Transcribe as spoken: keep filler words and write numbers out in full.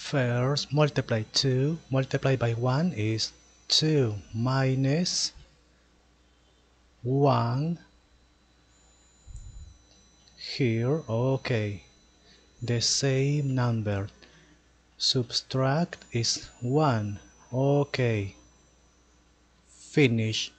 First, multiply two multiplied by one is two minus one. Here, okay, the same number. Subtract is one. Okay, finish.